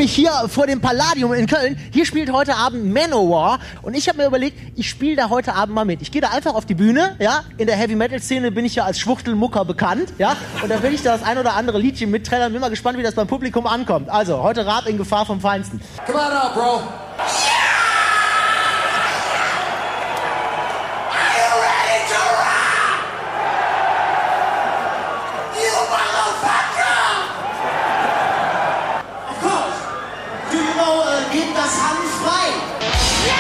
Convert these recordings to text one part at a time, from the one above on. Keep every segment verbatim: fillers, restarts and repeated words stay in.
nämlich hier vor dem Palladium in Köln. Hier spielt heute Abend Manowar und ich habe mir überlegt, ich spiele da heute Abend mal mit. Ich gehe da einfach auf die Bühne, ja. In der Heavy-Metal-Szene bin ich ja als Schwuchtelmucker bekannt, ja. Und da will ich da das ein oder andere Liedchen mitträllern. Bin mal gespannt, wie das beim Publikum ankommt. Also, heute Rap in Gefahr vom Feinsten. Come on out, bro. Gib das Hand frei! Ja!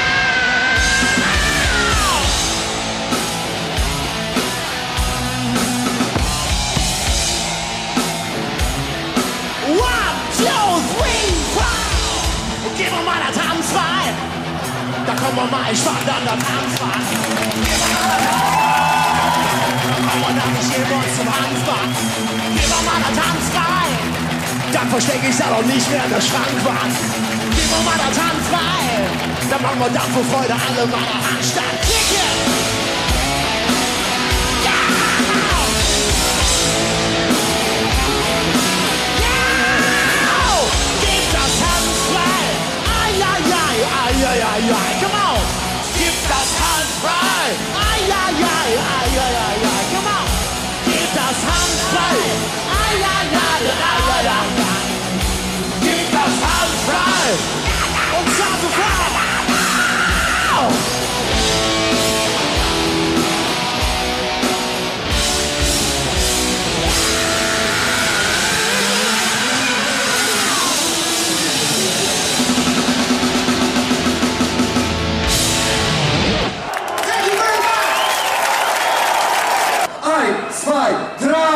One, two, three, four! Gib mir mal das Hand frei! Da kommen wir mal, ich fand dann das Hand frei! Gib mir mal das Hand frei! Und dann ich gebe uns zum Handband! Gib mir mal das Hand frei! Dann verstecke ich da doch nicht mehr in der Schrankwand! Gib mir mal das Hand frei, dann machen wir Dampf vor Freude alle mal anstatt Kicken. Ja! Ja! Gib das Hand frei, ai, ai, ai, ai, ai, ai, ai, come on. Gib das Hand frei, ai, ai, ai, ai, ai, ai, ai, come on. Gib das Hand frei, ai, ai, ai, ai, ai, ai, ai. Gib das Hand frei. Und Schafe frei! Eins, zwei, drei!